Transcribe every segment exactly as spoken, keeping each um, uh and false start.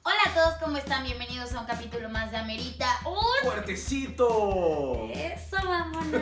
Hola a todos, ¿cómo están? Bienvenidos a un capítulo más de Amerita un... ¡Fuertecito! ¡Eso, vámonos!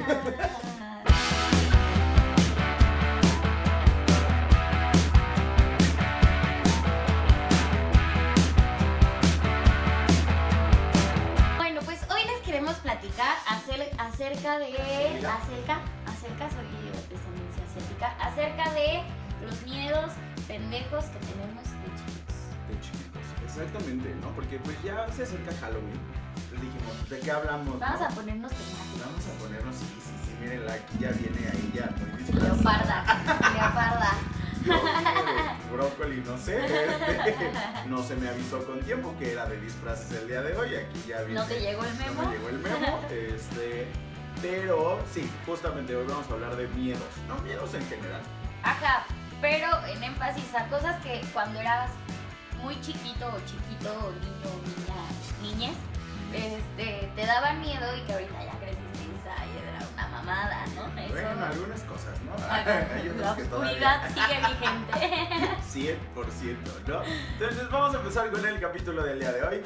Bueno, pues hoy les queremos platicar acer- acerca de... Acerca, acerca, soy de descendencia asiática, acerca de los miedos pendejos que tenemos de chicos. De chiquitos, exactamente, ¿no? Porque pues ya se acerca Halloween. Entonces dijimos, ¿de qué hablamos? Vamos ¿no? a ponernos temáticos. Vamos a ponernos, sí, sí, sí, mírenla, aquí ya viene ahí ya muy disfrazada. Leoparda, leoparda. Yo, de brócoli, no sé, este, no se me avisó con tiempo que era de disfraces el día de hoy, aquí ya viene. ¿No te llegó el memo? No me llegó el memo, este, pero sí, justamente hoy vamos a hablar de miedos, no miedos en general. Ajá, pero en énfasis a cosas que cuando eras muy chiquito o chiquito, o niño, niña, niñez, este, te daban miedo y que ahorita ya creciste y ay, era una mamada, ¿no? Eso, Bueno, algunas cosas, ¿no? Ajá, Hay la otras que oscuridad todavía... sigue vigente. cien por ciento, ¿no? Entonces vamos a empezar con el capítulo del día de hoy.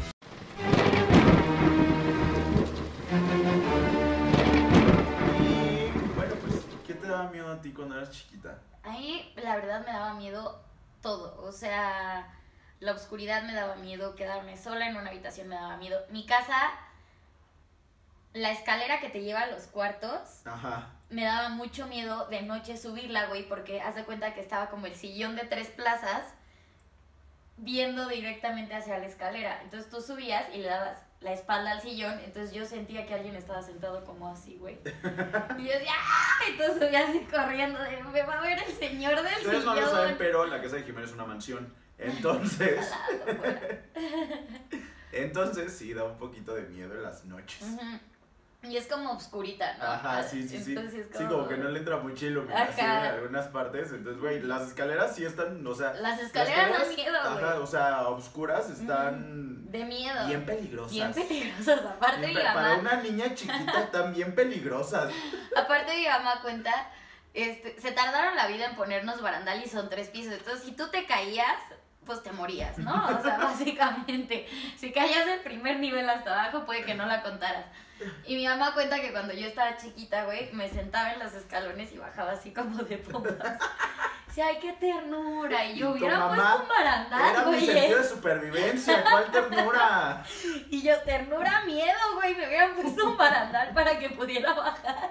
Y bueno, pues, ¿qué te daba miedo a ti cuando eras chiquita? A mí, la verdad, me daba miedo todo. O sea, la oscuridad me daba miedo, quedarme sola en una habitación me daba miedo. Mi casa, la escalera que te lleva a los cuartos, Ajá. me daba mucho miedo de noche subirla, güey, porque haz de cuenta que estaba como el sillón de tres plazas viendo directamente hacia la escalera. Entonces tú subías y le dabas la espalda al sillón, entonces yo sentía que alguien estaba sentado como así, güey. Y yo decía, ¡ah! Entonces subía así corriendo, de, me va a ver el señor del Ustedes sillón. no lo saben, pero la casa de Jimena es una mansión. Entonces, Al lado, fuera. entonces sí, da un poquito de miedo en las noches. Ujú. Y es como obscurita, ¿no? Ajá, sí, sí, sí. Entonces, Sí, como que no le entra mucha iluminación Ajá. en algunas partes. Entonces, güey, las escaleras sí están, o sea... Las escaleras dan miedo, Ajá, güey. o sea, oscuras están... De miedo. Bien peligrosas. Bien peligrosas. Aparte Bien mi pe- mamá... Para una niña chiquita están bien peligrosas. Aparte mi mamá cuenta, este, se tardaron la vida en ponernos barandal y son tres pisos. Entonces, si tú te caías, pues te morías, ¿no? O sea, básicamente, si caías del primer nivel hasta abajo, puede que no la contaras. Y mi mamá cuenta que cuando yo estaba chiquita, güey, me sentaba en los escalones y bajaba así como de pompas. Sí, ay, qué ternura. Y yo Y tu hubiera mamá puesto un barandal, Era mi güey. sentido de supervivencia, ¿cuál ternura? Y yo, ternura, miedo, güey. Me hubieran puesto un barandal para que pudiera bajar.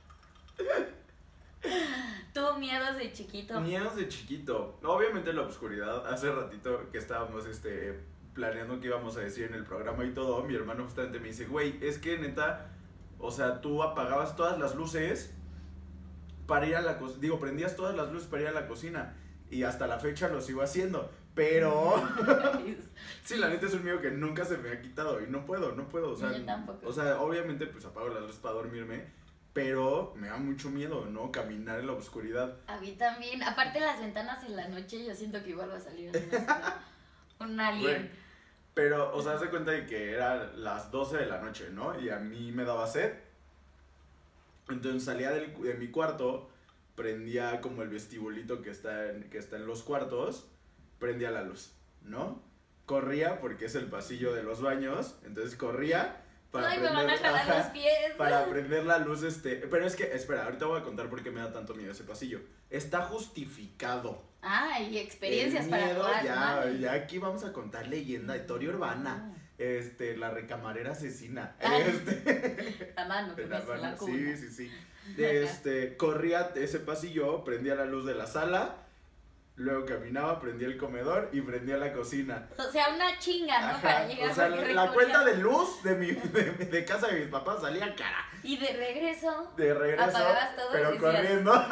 ¿Tuvo miedos de chiquito? Miedos de chiquito. Obviamente la oscuridad. Hace ratito que estábamos este, planeando qué íbamos a decir en el programa y todo, mi hermano justamente me dice, güey, es que neta, o sea, tú apagabas todas las luces para ir a la cocina. Digo, prendías todas las luces para ir a la cocina. Y hasta la fecha lo sigo haciendo. Pero... sí, la neta es un miedo que nunca se me ha quitado. Y no puedo, no puedo. O sea, Yo tampoco. O sea, obviamente pues apago las luces para dormirme. Pero me da mucho miedo, ¿no? Caminar en la oscuridad. A mí también. Aparte las ventanas en la noche, yo siento que igual va a salir una- un alien. Güey, pero, o sea, haz de cuenta de que eran las doce de la noche, ¿no? Y a mí me daba sed. Entonces salía del, de mi cuarto, prendía como el vestibulito que está, en, que está en los cuartos, prendía la luz, ¿no? Corría, porque es el pasillo de los baños, entonces corría para Ay, me van a prender, jalar ajá, los pies. para prender la luz, este... Pero es que, espera, ahorita voy a contar por qué me da tanto miedo ese pasillo. Está justificado. Ah, y experiencias El para miedo, todas, ya, madre. ya aquí vamos a contar leyenda, historia urbana. Este, la recamarera asesina. Ay. Este... La mano que de me la hace la mano, cuna. sí, sí, sí. Este, corría ese pasillo, prendía la luz de la sala, luego caminaba, prendía el comedor y prendía la cocina. O sea, una chinga, ¿no? Ajá, Para llegar o sea, porque la recogía- cuenta de luz de mi de, de casa de mis papás salía cara. Y de regreso. De regreso, Apagabas todo y pero decías- corriendo.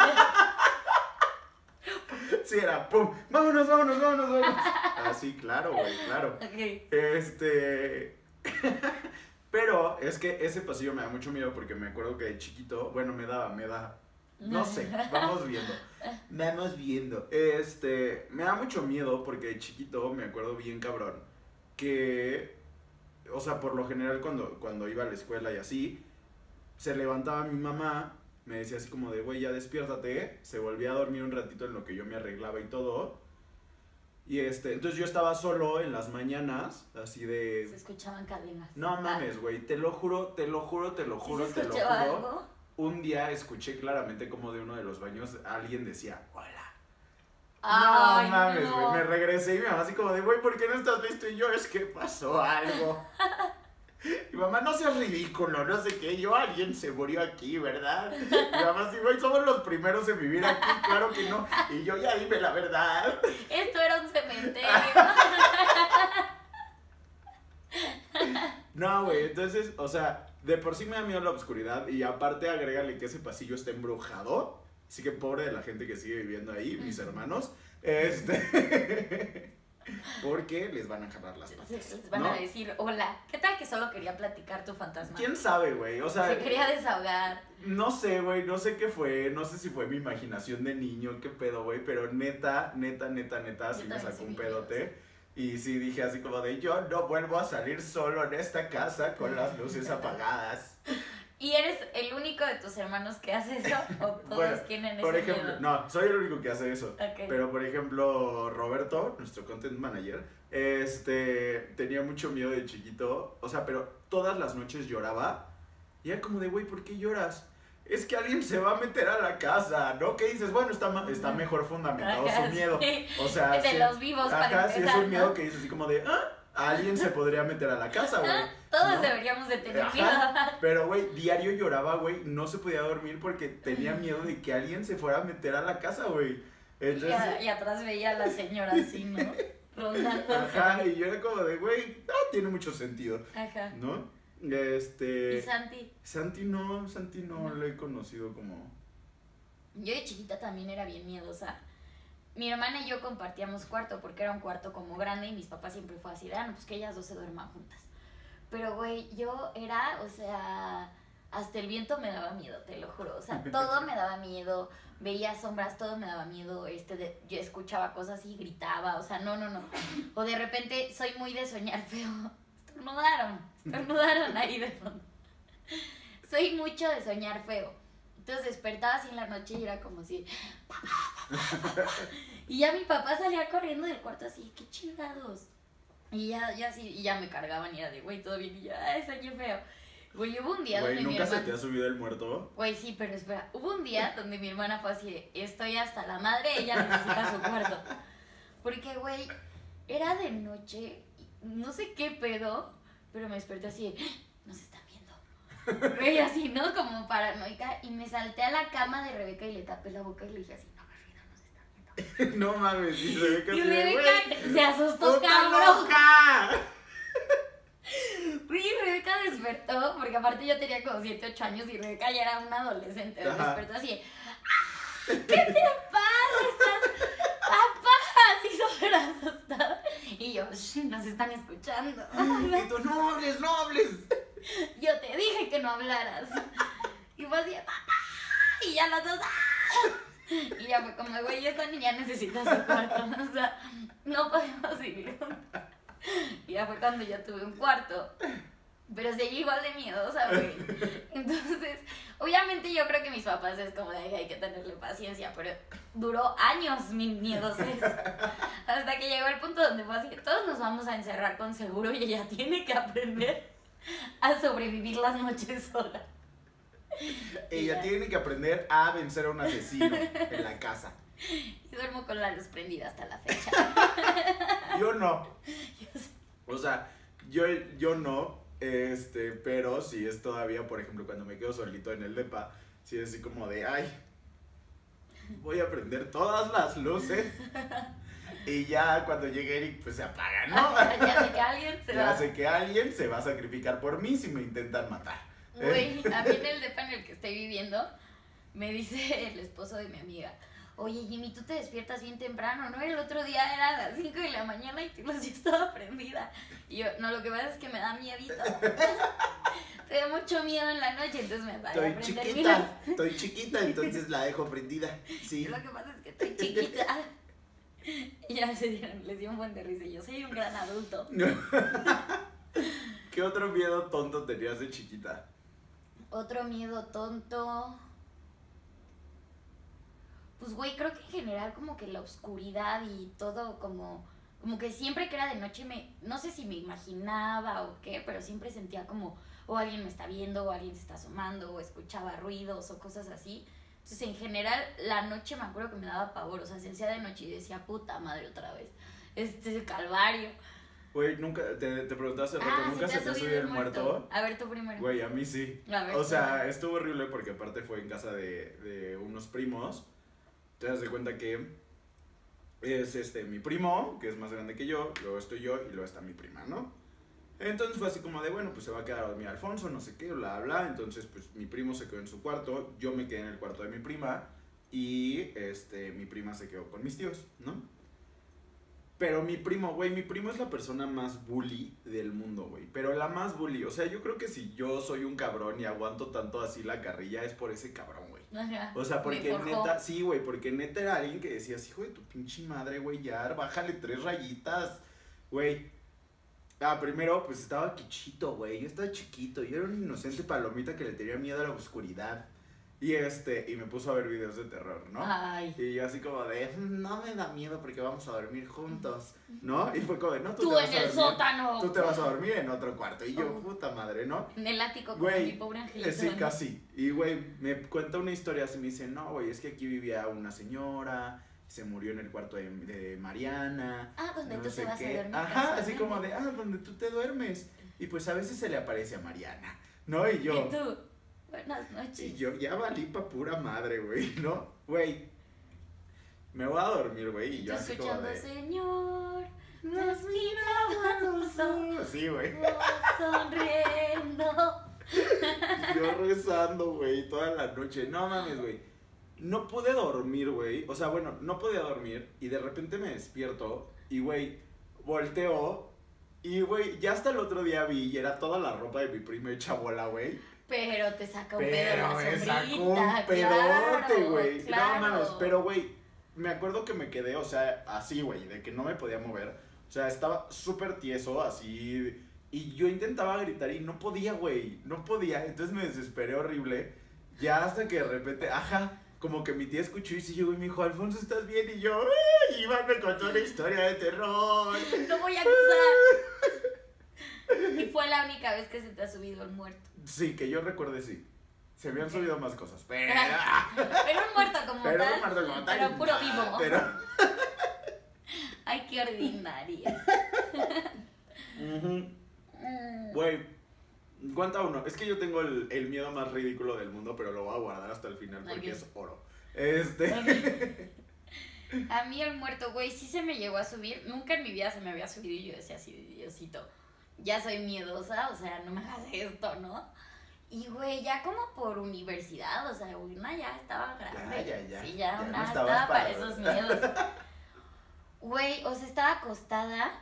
Sí, era pum, vámonos, vámonos, vámonos, vámonos. Así, claro, güey, claro. Ok. Este. Pero es que ese pasillo me da mucho miedo porque me acuerdo que de chiquito, bueno, me daba, me da. No sé, vamos viendo. Vamos viendo. Este, me da mucho miedo porque de chiquito me acuerdo bien cabrón que, o sea, por lo general cuando, cuando iba a la escuela y así, se levantaba mi mamá, me decía así como de, güey, ya despiértate, se volvía a dormir un ratito en lo que yo me arreglaba y todo. Y este, entonces yo estaba solo en las mañanas, así Se de... escuchaban cadenas. No mames, güey, te lo juro, te lo juro, te lo ¿Sí juro, se te lo juro. escuchaba algo? Un día escuché claramente como de uno de los baños alguien decía, hola. Ay, no mames, no. güey, me regresé y mi mamá así como de, güey, ¿por qué no estás listo? Y yo, es que pasó algo. Mi mamá, no seas ridículo, no sé qué, yo, alguien se murió aquí, ¿verdad? Mi mamá así, güey, somos los primeros en vivir aquí, claro que no. Y yo, ya dime la verdad. Esto era un cementerio. No, güey, entonces, o sea, de por sí me da miedo la oscuridad y aparte agrégale que ese pasillo está embrujado. Así que pobre de la gente que sigue viviendo ahí, mis hermanos. Este. Porque les van a jalar las patas. Les van ¿no? a decir, hola, ¿qué tal que solo quería platicar tu fantasma? ¿Quién sabe, güey? O sea, Se quería desahogar. no sé, güey, no sé qué fue, no sé si fue mi imaginación de niño, qué pedo, güey, pero neta, neta, neta, neta, sí me sacó un pedote. Y sí dije así como de, yo no vuelvo a salir solo en esta casa con las luces apagadas. ¿Y eres el único de tus hermanos que hace eso? ¿O todos Bueno, tienen ese por ejemplo, miedo? no, soy el único que hace eso. Okay. Pero por ejemplo, Roberto, nuestro content manager, este, tenía mucho miedo de chiquito. O sea, pero todas las noches lloraba. Y era como de, güey, ¿por qué lloras? Es que alguien se va a meter a la casa, ¿no? ¿Qué dices? Bueno, está, ma- está mejor fundamentado Ajá, su miedo. sí. O sea, De sí, los vivos, para ajá, sí es empezar, un miedo ¿no? que dices así como de, ah, alguien se podría meter a la casa, güey. Ah, todos ¿no? deberíamos de tener Ajá. miedo. Pero, güey, diario lloraba, güey, no se podía dormir porque tenía miedo de que alguien se fuera a meter a la casa, güey. Entonces, Y, a- y atrás veía a la señora así, ¿no? Rondando. ajá, y yo era como de, güey, ah, tiene mucho sentido, Ajá. ¿no? Este... ¿Y Santi? Santi no, Santi no No. lo he conocido como... Yo de chiquita también era bien miedosa. Mi hermana y yo compartíamos cuarto porque era un cuarto como grande y mis papás siempre fue así de, ah, no, pues que ellas dos se duerman juntas. Pero, güey, yo era, o sea, hasta el viento me daba miedo, te lo juro. O sea, todo me daba miedo, veía sombras, todo me daba miedo. Este, de, yo escuchaba cosas y gritaba, o sea, no, no, no. O de repente soy muy de soñar feo. Estornudaron, estornudaron ahí de fondo. Soy mucho de soñar feo. Entonces despertaba así en la noche y era como así. Y ya mi papá salía corriendo del cuarto así, qué chingados. Y ya, ya así, y ya me cargaban y era de, güey, todo bien. Y yo, ay, soñé feo. Güey, hubo un día Güey, donde mi ¿nunca se hermana... te ha subido el muerto? Güey, sí, pero espera. Hubo un día donde mi hermana fue así, estoy hasta la madre, ella necesita su cuarto. Porque, güey, era de noche, no sé qué pedo, pero me desperté así, nos están viendo. Güey, así, ¿no? Como paranoica. Y me salté a la cama de Rebeca y le tapé la boca y le dije así, no, ruido, nos están viendo. No mames, y Rebeca Y así de, Rebeca güey, se asustó, ¡puta cabrón. loca! Güey, Rebeca despertó, porque aparte yo tenía como siete, ocho años y Rebeca ya era una adolescente. Ajá. Despertó así, ¡ah! ¿Qué te pasa? ¿Estás papá? Así súper asustada. Y yo, "Shh, nos están escuchando. Y tú, no hables, no hables. Yo te dije que no hablaras. Y fue así, papá. Y ya las dos, ¡ah! Y ya fue como, güey, esta niña necesita su cuarto. O sea, no podemos vivir juntas. Y ya fue cuando yo tuve un cuarto. Pero seguí igual de miedosa, güey. Entonces, obviamente yo creo que mis papás es como de, "Ay, hay que tenerle paciencia", pero duró años mi miedosez. Hasta que llegó el punto donde fue así, todos nos vamos a encerrar con seguro y ella tiene que aprender a sobrevivir las noches sola. Ella Ya. tiene que aprender a vencer a un asesino en la casa. Y duermo con la luz prendida hasta la fecha. Yo no. Yo sé. O sea, yo, yo no, este, pero sí es todavía, por ejemplo, cuando me quedo solito en el depa, sí es así como de, ay, voy a prender todas las luces y ya cuando llegue Eric, pues se apaga, ¿no? Ya sé que alguien se Ya va. sé que alguien se va a sacrificar por mí si me intentan matar. Güey, a mí en el depa en el que estoy viviendo, me dice el esposo de mi amiga, oye Jimmy, tú te despiertas bien temprano, ¿no? El otro día era a las cinco de la mañana y tu luz ya estaba prendida. Y yo, no, lo que pasa es que me da miedito. Te da mucho miedo en la noche, entonces me vaya a Estoy prender mi chiquita, luz. estoy chiquita, entonces la dejo prendida. Sí. Lo que pasa es que estoy chiquita. Y ya se dieron, les dio un buen de risa. Y yo soy un gran adulto. ¿Qué otro miedo tonto tenías de chiquita? Otro miedo tonto. Pues, güey, creo que en general como que la oscuridad y todo como como que siempre que era de noche me, no sé si me imaginaba o qué, pero siempre sentía como, o alguien me está viendo, o alguien se está asomando, o escuchaba ruidos o cosas así. Entonces, en general, la noche me acuerdo que me daba pavor, o sea, se hacía de noche y decía, puta madre, otra vez, este es el calvario. Güey, nunca, te, te pregunté hace rato, Ah, ¿nunca ¿se se te te ha ha subido subido el el muerto? muerto? A ver, tú primero. Güey, a mí sí. A ver, O sea, tú. estuvo horrible porque aparte fue en casa de, de unos primos. Te das de cuenta que es este mi primo, que es más grande que yo, luego estoy yo y luego está mi prima, ¿no? Entonces fue así como de, bueno, pues se va a quedar a dormir Alfonso, no sé qué, bla, bla. Entonces, pues mi primo se quedó en su cuarto, yo me quedé en el cuarto de mi prima y este, mi prima se quedó con mis tíos, ¿no? Pero mi primo, güey, mi primo es la persona más bully del mundo, güey. Pero la más bully. O sea, yo creo que si yo soy un cabrón y aguanto tanto así la carrilla es por ese cabrón, güey. Ajá, O sea, porque me forjó. neta, sí, güey, porque neta era alguien que decías, hijo de tu pinche madre, güey, ya, bájale tres rayitas, güey. Ah, primero, pues estaba quichito, güey. Yo estaba chiquito. Yo era un inocente palomita que le tenía miedo a la oscuridad. Y este, y me puso a ver videos de terror, ¿no? Ay. Y yo así como de, no me da miedo porque vamos a dormir juntos, ¿no? Y fue como de, no, tú, Tú te vas en a el dormir, sótano. tú te vas a dormir en otro cuarto. Y yo, Oh. puta madre, ¿no? En el ático como Güey, mi pobre angelito. eh, sí, ¿no? casi. Y, güey, me cuenta una historia así, me dice, no, güey, es que aquí vivía una señora, se murió en el cuarto de, de Mariana. Ah, donde no tú sé te vas qué. a dormir. Ajá, casualmente. así como de, ah, donde tú te duermes. Y pues a veces se le aparece a Mariana, ¿no? Y yo... Y tú, buenas noches. Y yo ya valí pa' pura madre, güey, ¿no? Güey, me voy a dormir, güey, y Y yo tú así como escuchando, de... Señor, nos miraba los ojos, Sí, güey. sonriendo. Yo rezando, güey, toda la noche. No mames, güey. No pude dormir, güey. O sea, bueno, no podía dormir y de repente me despierto y, güey, volteo y, güey, ya hasta el otro día vi y era toda la ropa de mi prima hecha bola, güey. Pero te saca un pedo Pero la me sacó sombrita, un pedote, claro, güey. claro. No mames, pero, güey, me acuerdo que me quedé, o sea, así, güey, de que no me podía mover. O sea, estaba súper tieso, así. Y yo intentaba gritar y no podía, güey. No podía. Entonces me desesperé horrible. Ya hasta que de repente, ajá, como que mi tía escuchó y se llegó y me dijo, Alfonso, ¿estás bien? Y yo, ¡ay! Iván me contó una historia de terror. No voy a acusar. Y fue la única vez que se te ha subido el muerto. Sí, que yo recuerde, sí. Se me han Ok. subido más cosas. Pero. Pero un muerto como Pero tal. un muerto como tal. Pero puro nah, vivo. Pero. Ay, qué ordinaria. Ujú. Mm. Güey, cuenta uno. Es que yo tengo el, el miedo más ridículo del mundo, pero lo voy a guardar hasta el final porque Ok. es oro. Este. A mí el muerto, güey, sí se me llegó a subir. Nunca en mi vida se me había subido y yo decía así, Diosito, ya soy miedosa, o sea, no me hagas esto, ¿no? Y, güey, ya como por universidad, o sea, una ya estaba grande. Ya, ya, ya. Sí, ya, Ya no una estabas estaba para para- esos miedos. Güey, o sea, estaba acostada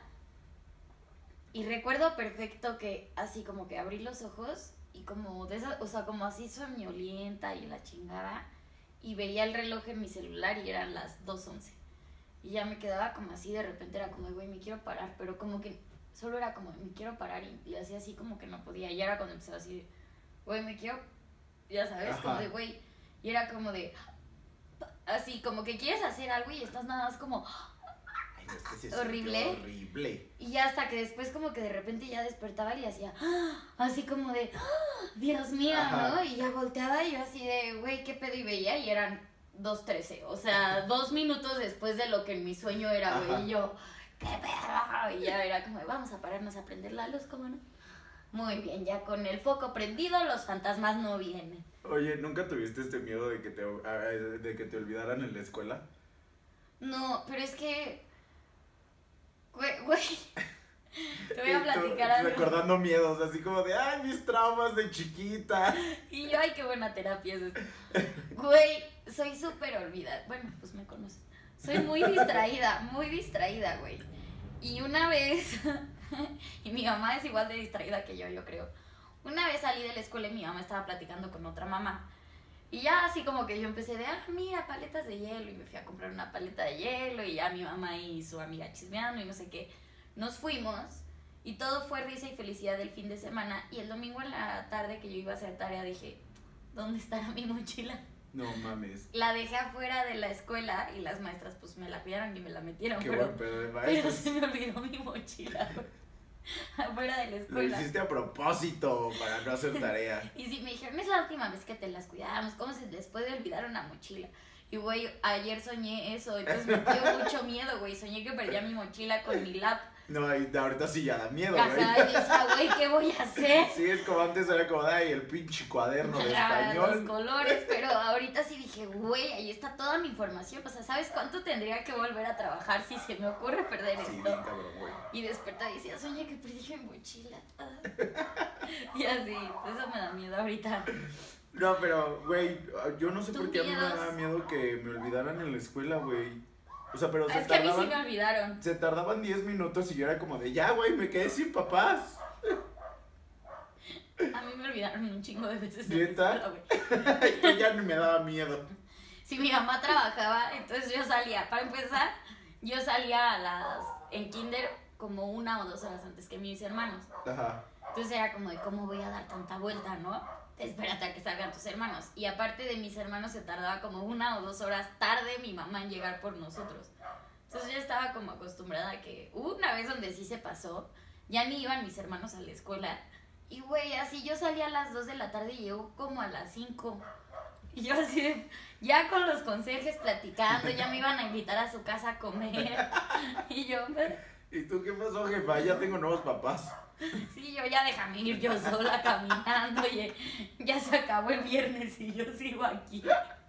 y recuerdo perfecto que así como que abrí los ojos y como de esa, o sea, como así soñolienta y la chingada y veía el reloj en mi celular y eran las dos once. Y ya me quedaba como así, de repente era como, güey, me quiero parar, pero como que solo era como, me quiero parar y le hacía así como que no podía. Y era cuando empezaba así, güey, me quiero, ya sabes, Ajá. como de, güey, y era como de, así, como que quieres hacer algo y estás nada más como, Ay, es que sí es Horrible. horrible. y ya hasta que después como que de repente ya despertaba y hacía, así como de, Dios mío, Ajá. ¿no? Y ya volteaba y yo así de, güey, ¿qué pedo? Y veía y eran dos trece, o sea, dos minutos después de lo que en mi sueño era, Ajá. güey, y yo, ¿qué pedo? Y ya era como, vamos a pararnos a prender la luz, ¿cómo no? Muy bien, ya con el foco prendido los fantasmas no vienen. Oye, ¿nunca tuviste este miedo de que te, ah, de que te olvidaran en la escuela? No, pero es que, güey, güey, te voy a Y tú platicar algo. Recordando miedos, así como de, ay, mis traumas de chiquita. Y yo, ay, qué buena terapia es esto. Güey, soy súper olvidada. Bueno, pues me conoces. Soy muy distraída, muy distraída, güey. Y una vez, y mi mamá es igual de distraída que yo, yo creo. Una vez salí de la escuela y mi mamá estaba platicando con otra mamá. Y ya así como que yo empecé de, ah, mira, paletas de hielo. Y me fui a comprar una paleta de hielo. Y ya mi mamá y su amiga chismeando y no sé qué. Nos fuimos. Y todo fue risa y felicidad del fin de semana. Y el domingo en la tarde que yo iba a hacer tarea dije, ¿dónde estará mi mochila? No mames. La dejé afuera de la escuela y las maestras pues me la pillaron y me la metieron. Qué pero, buen pedo de pero maestros. se me olvidó mi mochila, güey. Afuera de la Lo escuela. hiciste a propósito para no hacer tarea. Y sí, me dijeron, es la última vez que te las cuidamos, ¿cómo se les puede olvidar una mochila? Y güey, ayer soñé eso, entonces me dio mucho miedo, güey. Soñé que perdía mi mochila con mi lap. No, y ahorita sí ya da miedo, güey. Ajá, y decía, güey, ¿qué voy a hacer? Sí, es como antes era como, ay, el pinche cuaderno de Ah, español. los colores, pero ahorita sí dije, güey, ahí está toda mi información. O sea, ¿sabes cuánto tendría que volver a trabajar si se me ocurre perder Sí, esto? cabrón, güey. Y desperté y decía, soñé que perdí mi mochila. Ah. Y así, eso me da miedo ahorita. No, pero, güey, yo no sé ¿Tú por qué a mí me miedos? daba miedo que me olvidaran en la escuela, güey. O sea, pero se Es que a mí sí tardaban, me olvidaron. se tardaban diez minutos y yo era como de, ya, güey, me quedé sin papás. A mí me olvidaron un chingo de veces. en la ¿Neta? escuela, güey. Que ya ni me daba miedo. Si mi mamá trabajaba, entonces yo salía. Para empezar, yo salía a las en kinder como una o dos horas antes que mis hermanos. Ajá. Entonces era como de cómo voy a dar tanta vuelta, ¿no? Espérate a que salgan tus hermanos. Y aparte de mis hermanos se tardaba como una o dos horas tarde mi mamá en llegar por nosotros. Entonces yo estaba como acostumbrada a que hubo una vez donde sí se pasó, ya ni iban mis hermanos a la escuela. Y güey, así yo salía a las dos de la tarde y llegó como a las cinco. Y yo así, de- ya con los conserjes platicando, ya me iban a invitar a su casa a comer. Y yo, ¿Y tú qué pasó, jefa? Ya tengo nuevos papás. sí, yo ya déjame ir yo sola caminando. Oye, ya se acabó el viernes y yo sigo aquí.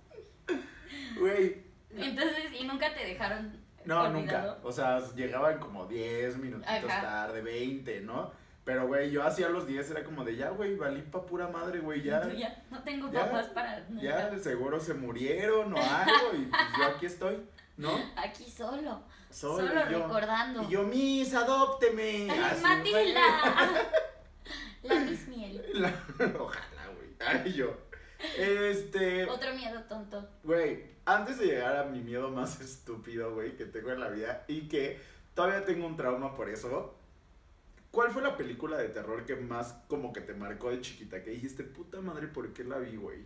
Güey. Entonces, ¿y nunca te dejaron No, olvidado? nunca. O sea, llegaban como diez minutitos Ajá. tarde, veinte, ¿no? Pero, güey, yo hacía los diez, era como de, ya, güey, valí pa' pura madre, güey, ya. Tú ya no tengo ya, papás para nunca. Ya, seguro se murieron o algo y pues yo aquí estoy, ¿no? Aquí solo, Solo, solo y yo, recordando. Y yo, Miss, adópteme. ¡Ay, Así, Matilda! La Miss Miel. La- Ojalá, güey. Ay, yo. Este. Otro miedo tonto. Güey, antes de llegar a mi miedo más estúpido, güey, que tengo en la vida y que todavía tengo un trauma por eso. ¿Cuál fue la película de terror que más como que te marcó de chiquita? Que dijiste, puta madre, ¿por qué la vi, güey?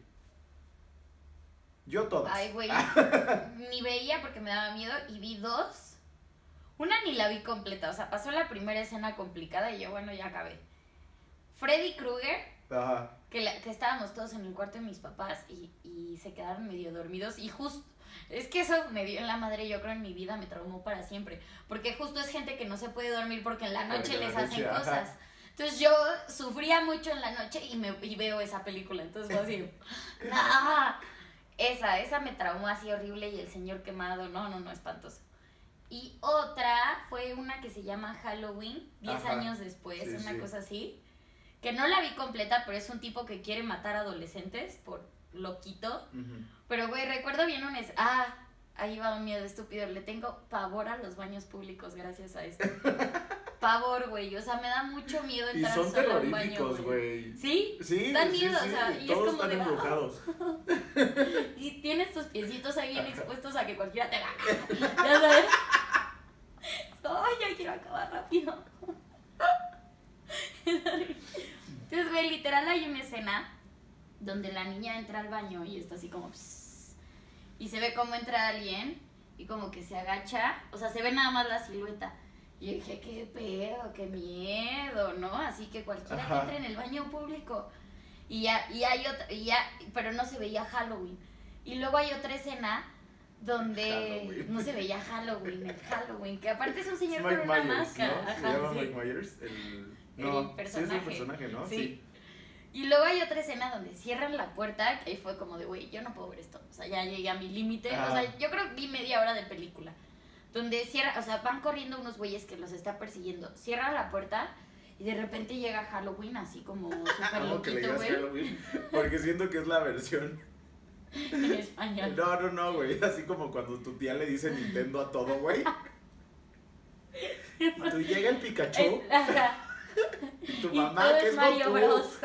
Yo todas. Ay, güey. Ni veía porque me daba miedo y vi dos. Una ni la vi completa, o sea, pasó la primera escena complicada y yo, bueno, ya acabé. Freddy Krueger, Ajá. que, la- que estábamos todos en el cuarto de mis papás y, y se quedaron medio dormidos y justo, es que eso me dio en la madre, yo creo en mi vida, me traumó para siempre, porque justo es gente que no se puede dormir porque en la noche Porque en les la hacen noche, ajá. cosas. Entonces yo sufría mucho en la noche y, me, y veo esa película, entonces fue así, ¡no! Esa, esa me traumó así horrible y el señor quemado, no, no, no, espantoso. Y otra fue una que se llama Halloween, diez Ajá. años después, Sí, una sí. cosa así. Que no la vi completa, pero es un tipo que quiere matar adolescentes por loquito. Ujú. Pero, güey, recuerdo bien un... Es ah, ahí va un miedo estúpido. Le tengo pavor a los baños públicos gracias a esto. Pavor, güey. O sea, me da mucho miedo Y entrar son sola a un baño, terroríficos, güey. ¿Sí? Sí, Dan sí, miedo, sí, o sea, y es todos como están de, ah. embrujados. Y tienes tus piecitos ahí bien expuestos a que cualquiera te haga. ¿Ya sabes? Ay, ya quiero acabar rápido. Entonces, güey, literal hay una escena donde la niña entra al baño y está así como... pss, y se ve cómo entra alguien y como que se agacha. O sea, se ve nada más la silueta. Y yo dije, qué pedo, qué miedo, ¿no? Así que cualquiera que Ajá. entre en el baño público. Y ya, y hay otra, y ya, pero no se veía Halloween. Y luego hay otra escena donde Halloween. no se veía Halloween, el Halloween, que aparte es un Es señor Mike con una Myers, máscara. ¿no? Se Ajá, llama sí. Mike Myers, el... El No, sí es personaje. el personaje, ¿no? Sí. Y luego hay otra escena donde cierran la puerta, que ahí fue como de, güey, yo no puedo ver esto. O sea, ya llegué a mi límite. O Ajá. sea, yo creo que vi media hora de película. Donde cierra, o sea, van corriendo unos güeyes que los está persiguiendo. Cierran la puerta y de repente llega Halloween así como súper Amo que le loquito, digas güey. Halloween, porque siento que es la versión. En español. No, no, no, güey. Así como cuando tu tía le dice Nintendo a todo, güey. Y tú llega el Pikachu, Eh, ajá. tu Y mamá todo que es es Mario Goku, Bros.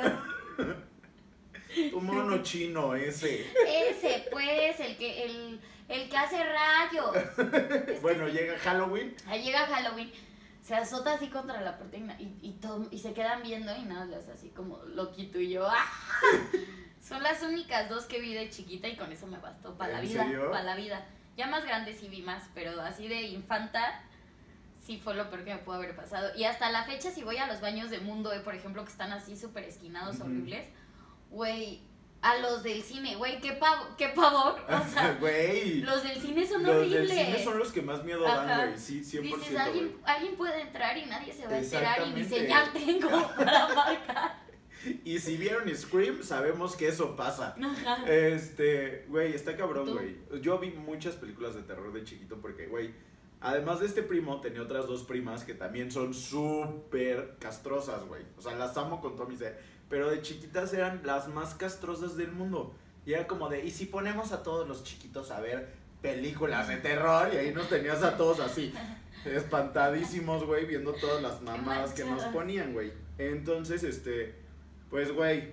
tu mono chino ese. Ese, pues, el que, el, el que hace rayos. Es Bueno, que sí. llega Halloween. Ahí llega Halloween, se azota así contra la puerta y, y, y, todo, y se quedan viendo y nada, le hace así como loquito y yo, ¡ah! Son las únicas dos que vi de chiquita y con eso me bastó para la ¿En vida. serio? Para la vida. Ya más grande sí vi más, pero así de infanta sí fue lo peor que me pudo haber pasado. Y hasta la fecha, si voy a los baños de Mundo E, por ejemplo, que están así súper esquinados, Ujú. horribles, güey, a los del cine, güey, qué, pavo, qué pavor. O sea, Güey. los del cine son Los horribles. del cine son los que más miedo dan, Ajá. güey. Sí, cien por Dices, ciento, ¿alguien, güey. alguien puede entrar y nadie se va a enterar y ni Exactamente. señal tengo para marcar. Y si vieron Scream, sabemos que eso pasa. Ajá. Este, güey, está cabrón, ¿Tú? güey. Yo vi muchas películas de terror de chiquito porque, güey, además de este primo, tenía otras dos primas que también son súper castrosas, güey. O sea, las amo con todo mi ser. Pero de chiquitas eran las más castrosas del mundo. Y era como de, ¿y si ponemos a todos los chiquitos a ver películas de terror? Y ahí nos tenías a todos así, espantadísimos, güey, viendo todas las mamadas que nos manchadas. ponían, güey. Entonces, este, pues, güey,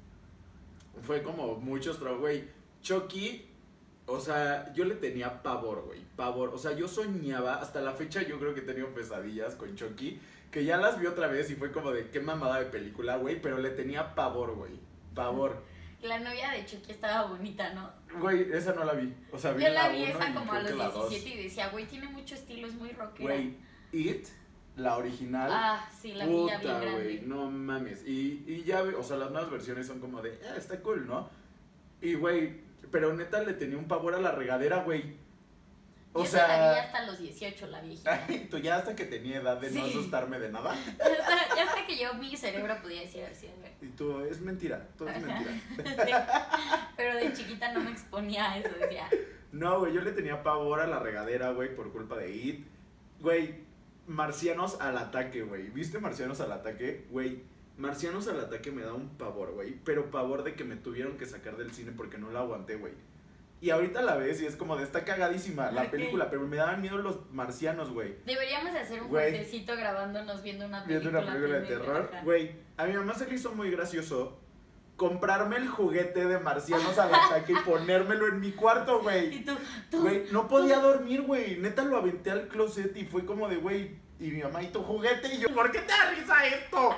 fue como muchos traumas, güey. Chucky, o sea, yo le tenía pavor, güey, pavor. O sea, yo soñaba, hasta la fecha yo creo que he tenido pesadillas con Chucky, que ya las vi otra vez y fue como de qué mamada de película, güey, pero le tenía pavor, güey, pavor. La novia de Chucky estaba bonita, ¿no? Güey, esa no la vi. O sea, vi Yo la la vi uno esa y como creo a los que la dos. diecisiete y decía, güey, tiene mucho estilo, es muy rockera. Güey, It, la original. Ah, sí, la vi ya bien puta, grande. güey, no mames. Y, y ya, o sea, las nuevas versiones son como de, ah, está cool, ¿no? Y, güey, pero neta le tenía un pavor a la regadera, güey. O Y esa la vi sea, hasta los dieciocho, la viejita. ay, tú ya hasta que tenía edad de no Sí. asustarme de nada. Ya hasta, ya hasta que yo, mi cerebro podía decir así, güey. Y tú, es mentira, todo es mentira. Sí. Pero de chiquita no me exponía a eso, decía. No, güey, yo le tenía pavor a la regadera, güey, por culpa de It. Güey, Marcianos al ataque, güey. ¿Viste Marcianos al ataque? Güey, Marcianos al ataque me da un pavor, güey. Pero pavor de que me tuvieron que sacar del cine porque no la aguanté, güey. Y ahorita la ves y es como de, está cagadísima la Ok. película, pero me daban miedo los marcianos, güey. Deberíamos hacer un Güey. fuertecito grabándonos viendo una Viendo película. una película de pendeja. terror. Ajá. Güey, a mi mamá se le hizo muy gracioso comprarme el juguete de Marcianos al ataque y ponérmelo en mi cuarto, güey. Y tú, tú, Güey, no podía dormir, güey. Neta lo aventé al closet y fue como de, güey. Y mi mamá, ¿y tu juguete? Y yo, ¿por qué te da risa esto?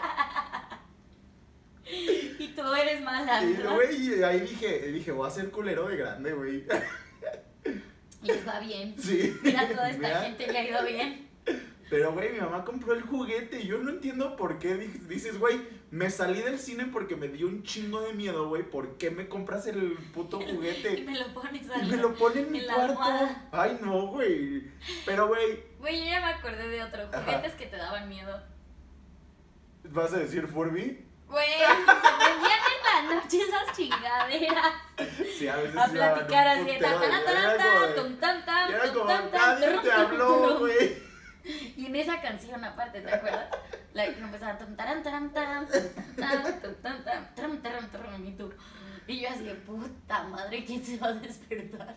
y tú eres mala, Y ¿no? güey, ahí dije, dije, voy a ser culero de grande, güey. Y les va bien. Sí. Mira, a toda esta Mira. gente le ha ido bien. Pero, güey, mi mamá compró el juguete y yo no entiendo por qué. Di- Dices, güey, me salí del cine porque me dio un chingo de miedo, güey. ¿Por qué me compras el puto Y juguete? me lo pones Y al me lo pone en mi en la cuarto. almohada. Ay, no, güey. Pero, güey, Güey, yo ya me acordé de otro. Ajá. Juguetes que te daban miedo. ¿vas a decir Furby? Güey, se prendían en la noche esas chingaderas. Sí, a veces A sí daban un platicar así. putero Tan, de- tan, era tan, como tan, de- tum, tan, tan, Era tum, como, tan, tan, nadie trum, te trum, habló, trum. güey. Y en esa canción aparte, ¿te acuerdas? La que empezaba tum, taran, taran, taran, tum, tan, tum, tan, tan, trum, taran, trum, y tú. Y yo así de puta madre, ¿quién se va a despertar?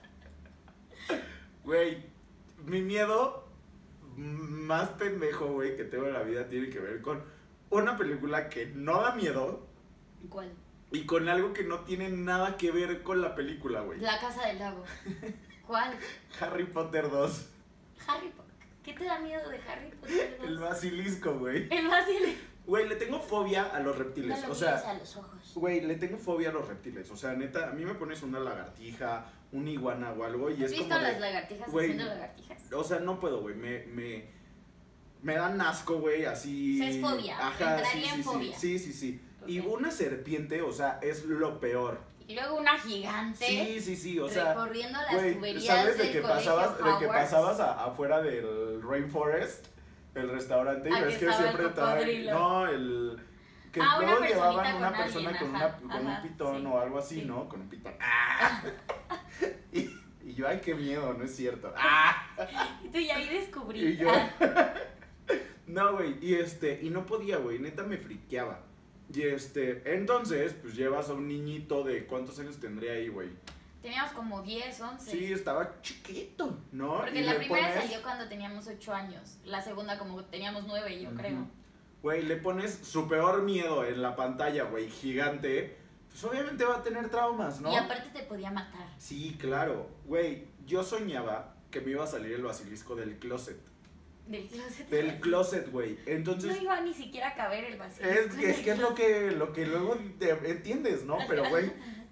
Güey, mi miedo más pendejo, güey, que tengo en la vida tiene que ver con una película que no da miedo ¿Cuál? y con algo que no tiene nada que ver con la película, güey. La Casa del Lago. ¿Cuál? Harry Potter dos. Harry Potter. ¿Qué te da miedo de Harry Potter? El basilisco, güey. El vacile. Güey, le tengo fobia a los No reptiles. lo O sea, mires a los ojos. güey, le tengo fobia a los reptiles. O sea, neta, a mí me pones una lagartija, una iguana o algo y ¿Has es visto como a las de, lagartijas güey, haciendo lagartijas? o sea, no puedo, güey. Me, me, me dan asco, güey, así. O sea, es fobia, Ajá, entraría sí, en sí, fobia. Sí, sí, sí. Y Ok. una serpiente, o sea, es lo peor. Y luego una gigante Sí, sí, sí, o sea. recorriendo las Güey, tuberías ¿sabes de del que colegio pasabas, de que Hogwarts? pasabas a- afuera del Rainforest, el restaurante, y Ah, ves que que estaba el siempre estaba. cocodrilo. No, el. Que Ah, una luego personita llevaban con una alguien, persona con, ajá, una, con ajá, un pitón sí, o algo así, sí. ¿no? Con un pitón. ¡Ah! y, y yo, ay, qué miedo, no es cierto. ¡Ah! Y tú ya ahí descubrí. Y yo. Ah, No, güey, y este, y no podía, güey, neta me friqueaba. Y este, entonces, pues llevas a un niñito de ¿cuántos años tendría ahí, güey? teníamos como diez, once. Sí, estaba chiquito, ¿no? Porque Y la le primera pones- salió cuando teníamos ocho años. La segunda como teníamos nueve, yo Ujú. creo. Güey, le pones su peor miedo en la pantalla, güey, gigante. Pues obviamente va a tener traumas, ¿no? Y aparte te podía matar. Sí, claro. Güey, yo soñaba que me iba a salir el basilisco del closet. Del closet. Del closet, güey. Entonces, No iba ni siquiera a caber el vacío. es, es que es lo que, lo que luego te- entiendes, ¿no? Pero, güey,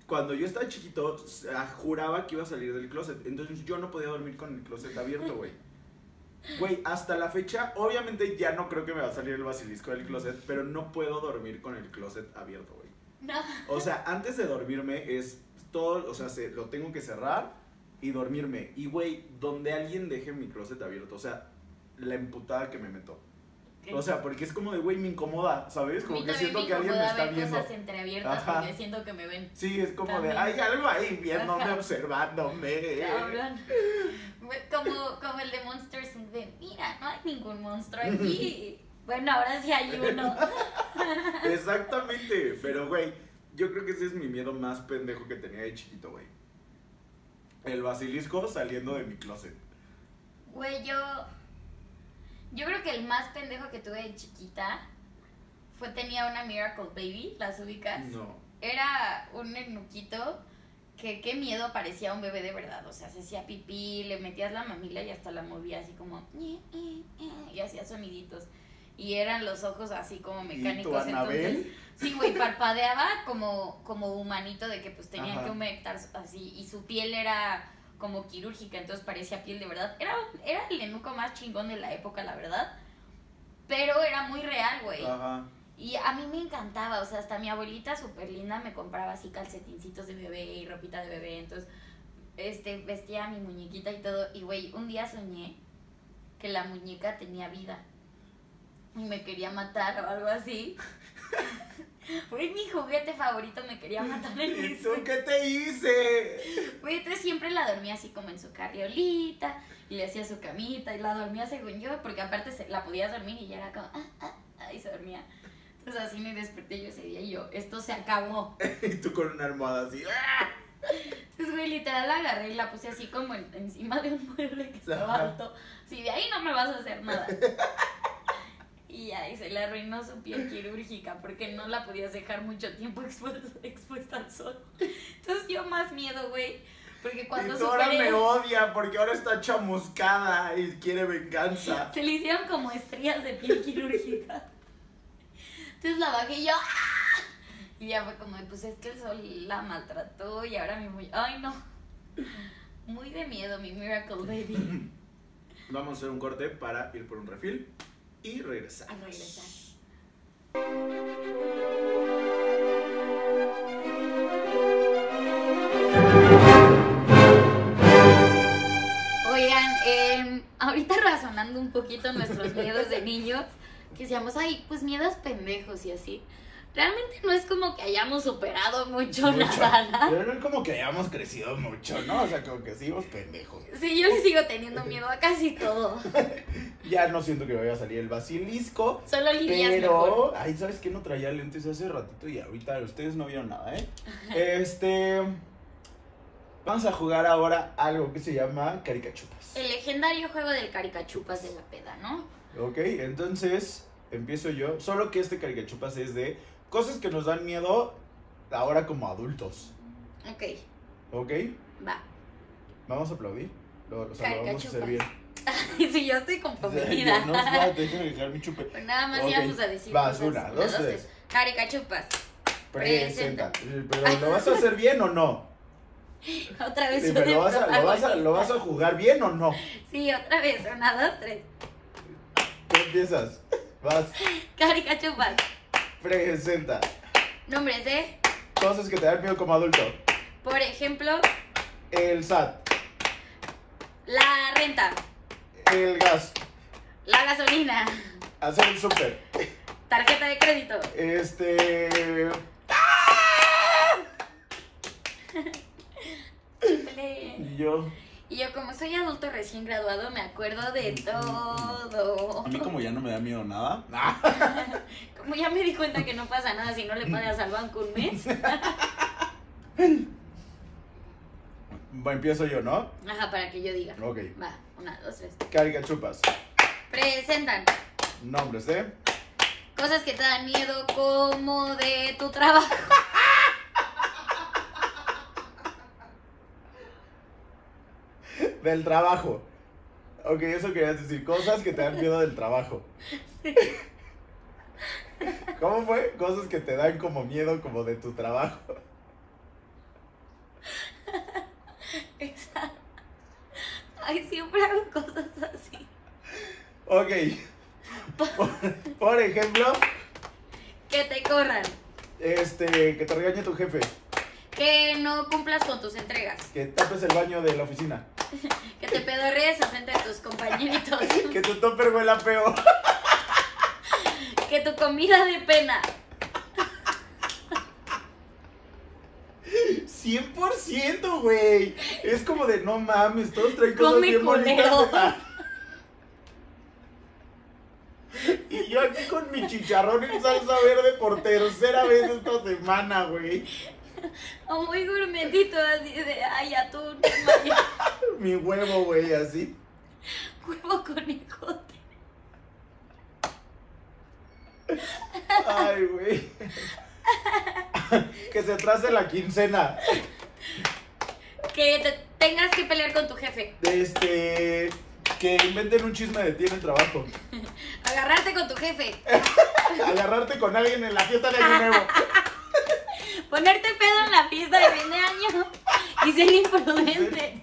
cuando yo estaba chiquito, juraba que iba a salir del closet. Entonces yo no podía dormir con el closet abierto, güey. Güey, hasta la fecha, obviamente ya no creo que me va a salir el basilisco del closet, pero no puedo dormir con el closet abierto, güey. No. O sea, antes de dormirme es todo, o sea, se, lo tengo que cerrar y dormirme. Y, güey, donde alguien deje mi closet abierto, o sea, la emputada que me meto. ¿Qué? O sea, porque es como de, güey, me incomoda, ¿sabes? Como que siento que alguien me está ver viendo. Cosas entreabiertas. Ajá. Porque siento que me ven. Sí, es como también de, hay algo ahí viéndome, ajá, observándome. Hablan. Como, como el de Monsters, de, mira, no hay ningún monstruo aquí. Bueno, ahora sí hay uno. Exactamente, pero, güey, yo creo que ese es mi miedo más pendejo que tenía de chiquito, güey. El basilisco saliendo de mi closet. Güey, yo... Yo creo que el más pendejo que tuve de chiquita fue, tenía una Miracle Baby, ¿las ubicas? No. Era un enuquito que qué miedo, parecía un bebé de verdad. O sea, se hacía pipí, le metías la mamila y hasta la movía así como... Y hacía soniditos. Y eran los ojos así como mecánicos. ¿Y tu Anabel? Entonces, sí, güey, parpadeaba como, como humanito de que pues tenía, ajá, que humectar así. Y su piel era como quirúrgica, entonces parecía piel de verdad. Era, era el enuco más chingón de la época, la verdad. Pero era muy real, güey. Ajá. Y a mí me encantaba, o sea, hasta mi abuelita súper linda me compraba así calcetincitos de bebé y ropita de bebé. Entonces, este, vestía a mi muñequita y todo. Y, güey, un día soñé que la muñeca tenía vida. Y me quería matar o algo así. Güey, mi juguete favorito me quería matar en el ¿Y tú qué te hice? Güey, entonces siempre la dormía así como en su carriolita. Y le hacía su camita y la dormía según yo. Porque aparte se, la podías dormir y ya era como... Ah, ah, ah, y se dormía. Entonces así me desperté yo ese día y yo... Esto se acabó. Y tú con una almohada así... ¡Ah! Entonces, güey, literal la agarré y la puse así como en, encima de un mueble que estaba alto. Sí, de ahí no me vas a hacer nada. Y ahí se le arruinó su piel quirúrgica porque no la podías dejar mucho tiempo expuesta, expuesta al sol. Entonces yo más miedo, güey. Porque cuando y tú superé, ahora me odia porque ahora está chamuscada y quiere venganza. Se le hicieron como estrías de piel quirúrgica. Entonces la bajé y yo... ¡ah! Y ya fue como, pues es que el sol la maltrató y ahora mi muy... Ay, no. Muy de miedo mi Miracle Baby. Vamos a hacer un corte para ir por un refill. Y regresar. A regresar. Oigan, eh, ahorita razonando un poquito nuestros miedos de niños, que decíamos, ay, pues miedos pendejos y así. Realmente no es como que hayamos superado mucho, mucho. nada, ¿no? Pero no es como que hayamos crecido mucho, ¿no? O sea, como que seguimos pendejos. Sí, yo le sigo teniendo miedo a casi todo. Ya no siento que vaya a salir el basilisco. Solo lidias pero... mejor. Ay, ¿sabes qué? No traía lentes hace ratito y ahorita ustedes no vieron nada, ¿eh? Este... Vamos a jugar ahora algo que se llama Caricachupas. El legendario juego del Caricachupas de la peda, ¿no? Ok, entonces empiezo yo. Solo que este Caricachupas es de cosas que nos dan miedo ahora como adultos. Ok. ¿Ok? Va. Vamos a aplaudir. Lo, o sea, lo vamos a hacer bien. Sí, yo estoy comprometida. No, no, déjame dejar mi chupe. Pues nada más okay. íbamos a decir. Vas, cosas, una, dos, tres. tres. Caricachupas. Presenta. Pero ¿lo vas a hacer bien o no? Otra vez. Sí, pero lo vas, a, lo, vas a, ¿Lo vas a jugar bien o no? Sí, otra vez. Una, dos, tres. ¿Qué empiezas? Vas. Caricachupas. Presenta. Nombres de cosas que te dan miedo como adulto. Por ejemplo, el S A T. La renta. El gas. La gasolina. Hacer el súper. Tarjeta de crédito. Este... Y yo... Y yo, como soy adulto recién graduado, me acuerdo de todo. A mí como ya no me da miedo nada. Como ya me di cuenta que no pasa nada si no le pagas al banco un mes. Bueno, empiezo yo, ¿no? Ajá, para que yo diga. Ok. Va, una, dos, tres. Caricachupas. Presentan nombres de cosas que te dan miedo como de tu trabajo. Del trabajo. Ok, eso querías decir. Cosas que te dan miedo del trabajo. Sí. ¿Cómo fue? Cosas que te dan como miedo como de tu trabajo. Ok. Por, por ejemplo, Que te corran. este, que te regañe tu jefe. Que no cumplas con tus entregas. Que tapes el baño de la oficina. Que te pedorrees frente de tus compañeritos. Que tu topper huela feo. Que tu comida de pena. cien por ciento, güey. Es como de, no mames, todos traen cosas Come bien culero. bonitas. de la- Y yo aquí con mi chicharrón en salsa verde por tercera vez esta semana, güey. O muy gourmetito, así de, ay, atún, vaya, Mi huevo, güey, así. huevo con ejote. Ay, güey. Que se atrase la quincena. Que te tengas que pelear con tu jefe. Este. Que inventen un chisme de ti en el trabajo. Agarrarte con tu jefe. Agarrarte con alguien en la fiesta de Año Nuevo. Ponerte pedo en la fiesta de fin de año. Y ser imprudente.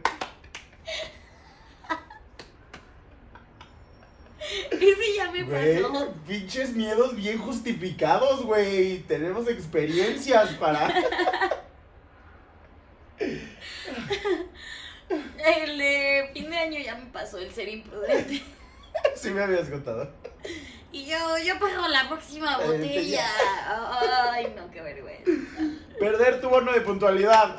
Ese ya me Güey, pasó. pinches miedos bien justificados, güey. Tenemos experiencias para. El de fin de año ya me pasó el ser imprudente. Sí me habías contado. Y yo, yo pago la próxima Eh, botella. Ay, no, qué vergüenza. Perder tu bono de puntualidad.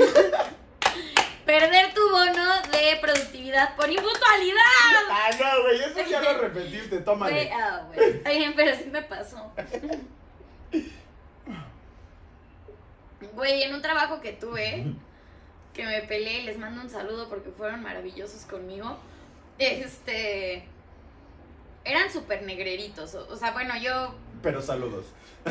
Perder tu bono de productividad por impuntualidad. Ah, no, güey, eso ya lo repetiste, Güey, tómale. ah, güey, está bien, pero sí me pasó. Güey, en un trabajo que tuve, que me peleé, les mando un saludo porque fueron maravillosos conmigo. Este. Eran súper negreritos. O, o sea, bueno, yo. Pero saludos.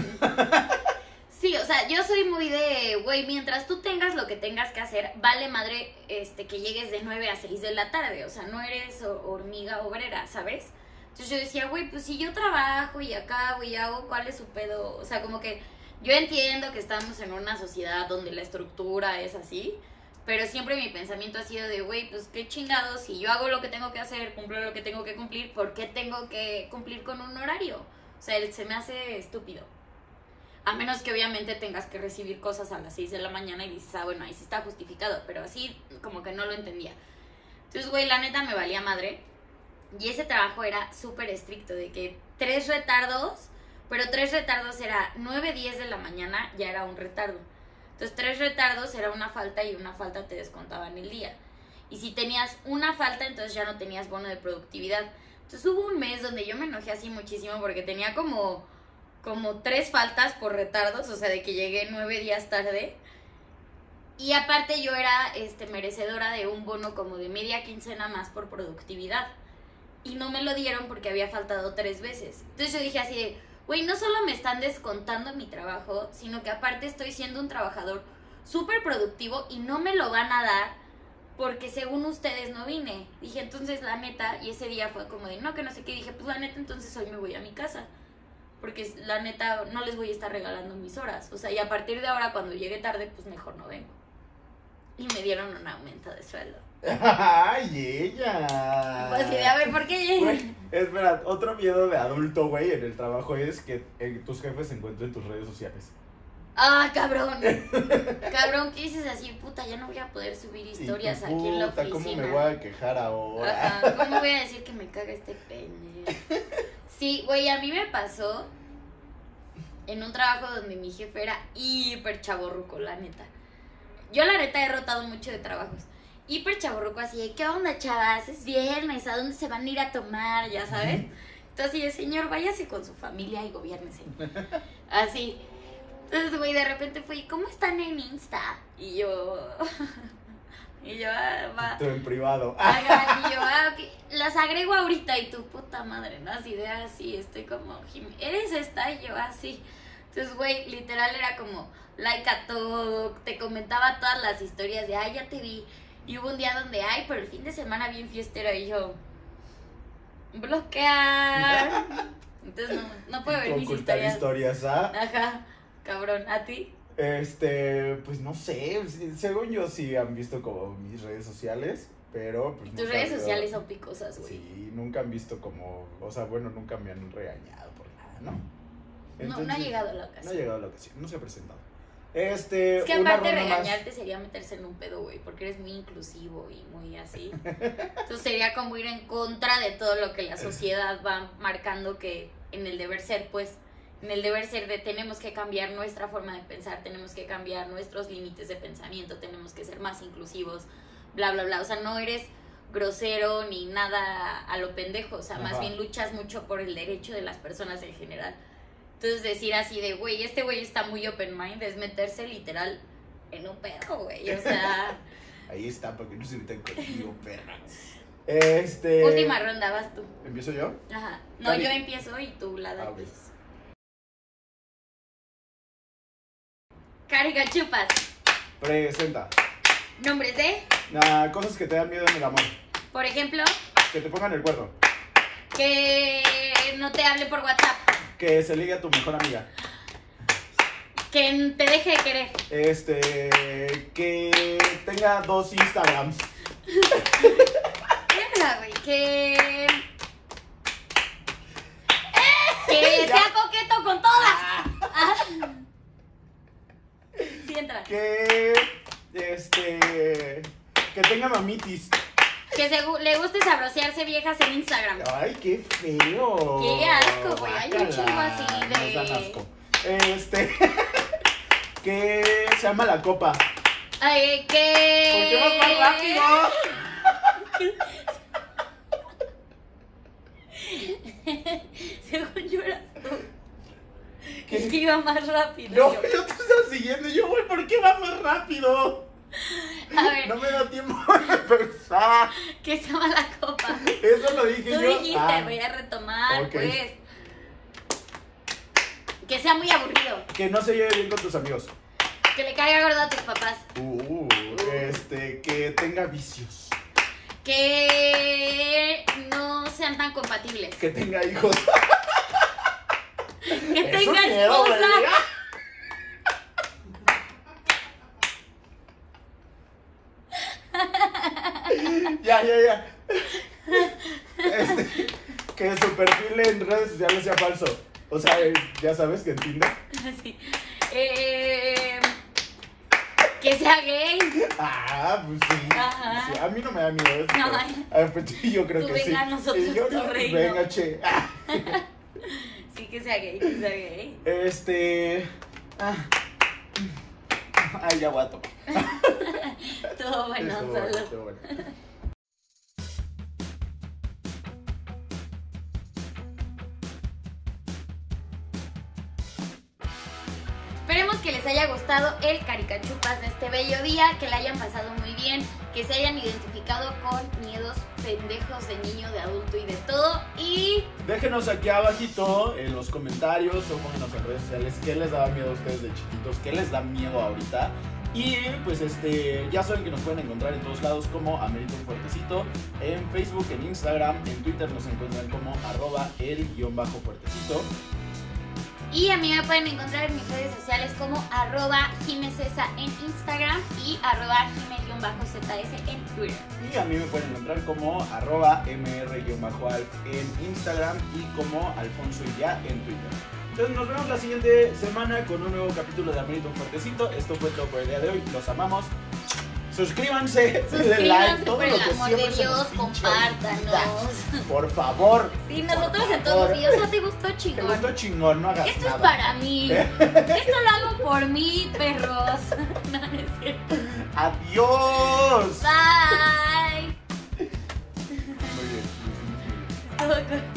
Sí, o sea, yo soy muy de, güey, mientras tú tengas lo que tengas que hacer, vale madre este, que llegues de nueve a seis de la tarde. O sea, no eres hormiga obrera, ¿sabes? Entonces yo decía, güey, pues si yo trabajo y acabo y hago, ¿cuál es su pedo? O sea, como que yo entiendo que estamos en una sociedad donde la estructura es así, pero siempre mi pensamiento ha sido de, güey, pues qué chingados, si yo hago lo que tengo que hacer, cumplo lo que tengo que cumplir, ¿por qué tengo que cumplir con un horario? O sea, se me hace estúpido. A menos que obviamente tengas que recibir cosas a las seis de la mañana y dices, ah, bueno, ahí sí está justificado, pero así como que no lo entendía. Entonces, güey, la neta me valía madre. Y ese trabajo era súper estricto, de que tres retardos, pero tres retardos era nueve, diez de la mañana, ya era un retardo. Entonces, tres retardos era una falta y una falta te descontaban el día. Y si tenías una falta, entonces ya no tenías bono de productividad. Entonces, hubo un mes donde yo me enojé así muchísimo porque tenía como... como tres faltas por retardos, o sea, de que llegué nueve días tarde. Y aparte yo era este, merecedora de un bono como de media quincena más por productividad. Y no me lo dieron porque había faltado tres veces. Entonces yo dije así de, güey, no solo me están descontando mi trabajo, sino que aparte estoy siendo un trabajador súper productivo y no me lo van a dar porque según ustedes no vine. Dije, entonces la neta, y ese día fue como de, no, que no sé qué. Dije, pues la neta, entonces hoy me voy a mi casa. Porque la neta no les voy a estar regalando mis horas. O sea, y a partir de ahora cuando llegue tarde, pues mejor no vengo. Y me dieron un aumento de sueldo. ¡Ay, ella! Pues sí, a ver, ¿por qué? Güey, espera, otro miedo de adulto, güey, en el trabajo es que eh, tus jefes se encuentren en tus redes sociales. Ah, cabrón. Cabrón, ¿qué dices así? Puta, ya no voy a poder subir historias Y tú, aquí en la puta, oficina. ¿cómo me voy a quejar ahora? Ajá, ¿cómo voy a decir que me caga este pendejo? Sí, güey, a mí me pasó en un trabajo donde mi jefe era hiper chavorruco, la neta. Yo la neta he rotado mucho de trabajos. Hiper chavorruco, así de, ¿qué onda, chavas? Es viernes, ¿a dónde se van a ir a tomar? Ya sabes. Entonces, el señor, váyase con su familia y gobiérnese. Así. Entonces, güey, de repente fui, ¿cómo están en Insta? Y yo... y yo, ah, va... Tú en privado. Hagan, y yo, ah, ok, las agrego ahorita y tu puta madre, ¿no? Así de así, estoy como, ¿eres esta? Y yo, así. Entonces, güey, literal era como, like a todo, te comentaba todas las historias de, ay, ya te vi. Y hubo un día donde, ay, pero el fin de semana bien fiestero, y yo, bloquear. Entonces, no, no puedo ver mis Ocultar historias. historias, ¿ah? Ajá, cabrón, ¿a ti? Este, pues no sé, según yo sí han visto como mis redes sociales, pero pues Tus nunca redes veo- sociales son picosas, güey. Sí, nunca han visto como, o sea, bueno, nunca me han regañado por nada, ¿no? No, no ha Entonces, llegado a la No ha ocasión. llegado a la ocasión, no se ha presentado. Este, Es que una aparte ronda más. regañarte sería meterse en un pedo, güey, porque eres muy inclusivo y muy así. Entonces sería como ir en contra de todo lo que la sociedad va marcando que en el deber ser, pues, en el deber ser de tenemos que cambiar nuestra forma de pensar, tenemos que cambiar nuestros límites de pensamiento, tenemos que ser más inclusivos, bla, bla, bla. O sea, no eres grosero ni nada a lo pendejo, o sea, más Ajá. bien luchas mucho por el derecho de las personas en general. Entonces decir así de, güey, este güey está muy open mind, es meterse literal en un pedo, güey, o sea... Ahí está, porque no se metan contigo, perra. Este. Última ronda, vas tú. ¿Empiezo yo? Ajá. No, Cari- yo empiezo y tú la das. Ah, ok. Caricachupas. Presenta. Nombres de, Nah, cosas que te dan miedo en el amor. por ejemplo, Que te pongan el cuerno. que no te hable por WhatsApp, Que se ligue a tu mejor amiga. que te deje de querer, Este. Que tenga dos Instagrams. Verga, güey, que... Que Ya. sea coqueto con todas. Ah. Sí, entra. Que. Este. Que tenga mamitis. Que se gu- le guste sabrosearse viejas en Instagram. Ay, qué feo. Qué asco, güey, hay un Guácala. chingo así de- Nos dan asco. Este. Que se llama la copa. Ay, que... ¿Por qué vas más rápido? Según yo eras tú. ¿Qué? Es que iba más rápido. No, yo. yo te estaba siguiendo. Yo, güey, ¿por qué va más rápido? A ver, No me da tiempo de pensar. que se llama la copa. Eso lo dije Tú yo. dijiste, Ah, voy a retomar, ok. pues. Que sea muy aburrido. Que no se lleve bien con tus amigos. Que le caiga gordo a tus papás. Uh, este, que tenga vicios. Que no sean tan compatibles. Que tenga hijos. Que Eso tenga quiero, güey. esposa. Ya, ya, ya. Este, que su perfil en redes sociales sea falso. O sea, eh, ya sabes que en Tinder. Sí. Eh, que sea gay. Ah, pues sí. Ajá. Sí, a mí no me da miedo eso. No, pero- ay. a ver, pues sí, yo creo Tú que venga, sí. nosotros Y yo, tu reino. venga, che. Ah, Sí, que sea gay, que sea gay. Este. Ah. Ay, ya voy a tomar. Todo bueno, Estuvo solo. bueno, estuvo bueno. Esperemos que les haya gustado el Caricachupas de este bello día, que la hayan pasado muy bien, que se hayan identificado con miedos pendejos de niño, de adulto y de todo. Y Déjenos aquí abajito en los comentarios o pónganos en redes sociales qué les daba miedo a ustedes de chiquitos, qué les da miedo ahorita. Y pues este, ya saben que nos pueden encontrar en todos lados como Amerito un Fuertecito, en Facebook, en Instagram, en Twitter nos encuentran como arroba el guión bajo fuertecito. Y a mí me pueden encontrar en mis redes sociales como arroba jimesesa en Instagram y arroba jime-zs en Twitter. Y a mí me pueden encontrar como arroba mr-alf en Instagram y como Alfonso y ya en Twitter. Entonces nos vemos la siguiente semana con un nuevo capítulo de Amerito un Fuertecito. Esto fue todo por el día de hoy. Los amamos. Suscríbanse, denle Suscríbanse, like, todo por lo el que amor siempre de se Dios, nos pinche compártanos. olvida. Por favor. Sí, por nosotros en favor. todos los videos, ¿no te gustó, Te chingón? gustó chingón, no hagas Esto nada. es para mí. Esto lo hago por mí, perros. No, no es cierto. Adiós. Bye. Muy bien, lo hicimos muy bien. Todo con-